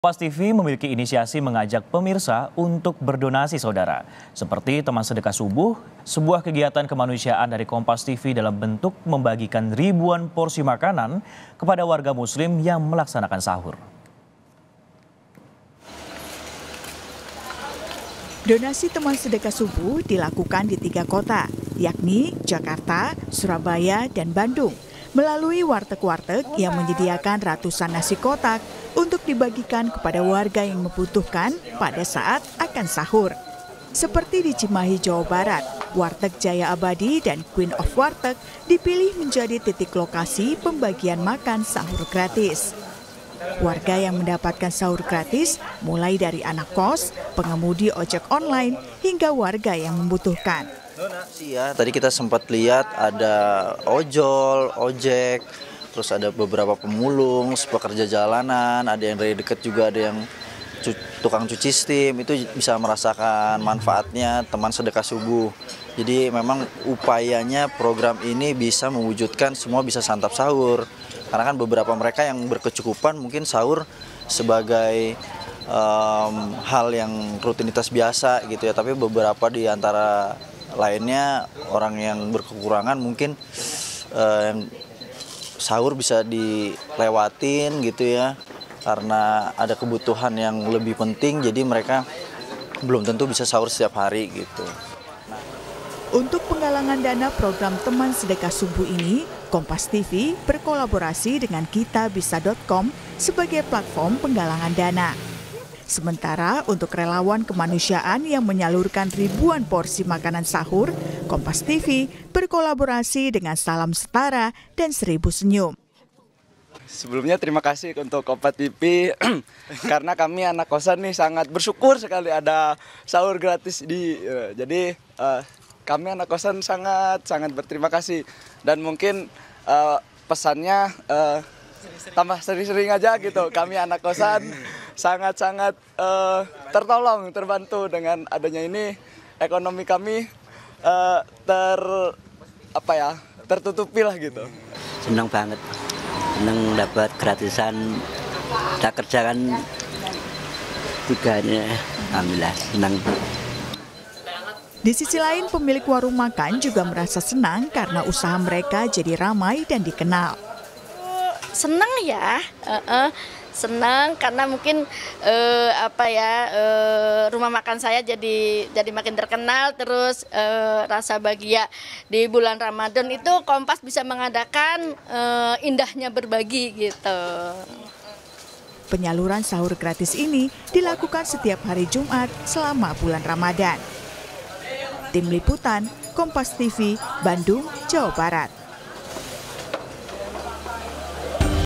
Kompas TV memiliki inisiasi mengajak pemirsa untuk berdonasi saudara. Seperti teman sedekah subuh, sebuah kegiatan kemanusiaan dari Kompas TV dalam bentuk membagikan ribuan porsi makanan kepada warga muslim yang melaksanakan sahur. Donasi teman sedekah subuh dilakukan di 3 kota, yakni Jakarta, Surabaya, dan Bandung, melalui warteg-warteg yang menyediakan ratusan nasi kotak untuk dibagikan kepada warga yang membutuhkan pada saat akan sahur. Seperti di Cimahi, Jawa Barat, Warteg Jaya Abadi dan Queen of Warteg dipilih menjadi titik lokasi pembagian makan sahur gratis. Warga yang mendapatkan sahur gratis mulai dari anak kos, pengemudi ojek online, hingga warga yang membutuhkan. Ya, tadi kita sempat lihat ada ojol, ojek, terus ada beberapa pemulung, pekerja jalanan, ada yang dari dekat juga, ada yang tukang cuci steam, itu bisa merasakan manfaatnya teman sedekah subuh. Jadi memang upayanya program ini bisa mewujudkan semua bisa santap sahur. Karena kan beberapa mereka yang berkecukupan mungkin sahur sebagai hal yang rutinitas biasa gitu ya, tapi beberapa di antara lainnya orang yang berkekurangan mungkin sahur bisa dilewatin gitu ya, karena ada kebutuhan yang lebih penting, jadi mereka belum tentu bisa sahur setiap hari gitu. Untuk penggalangan dana program teman sedekah subuh ini, Kompas TV berkolaborasi dengan kitabisa.com sebagai platform penggalangan dana. Sementara untuk relawan kemanusiaan yang menyalurkan ribuan porsi makanan sahur, Kompas TV berkolaborasi dengan Salam Setara dan 1000 Senyum. Sebelumnya terima kasih untuk Kompas TV karena kami anak kosan nih sangat bersyukur sekali ada sahur gratis jadi kami anak kosan sangat berterima kasih, dan mungkin pesannya tambah sering-sering aja gitu. Kami anak kosan sangat tertolong, terbantu dengan adanya ini. Ekonomi kami tertutupi lah gitu. Senang banget, senang dapat gratisan. Kita kerjakan tiganya, alhamdulillah senang. Di sisi lain, pemilik warung makan juga merasa senang karena usaha mereka jadi ramai dan dikenal. Senang ya, senang karena mungkin rumah makan saya jadi makin terkenal, terus rasa bahagia di bulan Ramadan itu Kompas bisa mengadakan indahnya berbagi gitu. Penyaluran sahur gratis ini dilakukan setiap hari Jumat selama bulan Ramadan. Tim Liputan, Kompas TV, Bandung, Jawa Barat.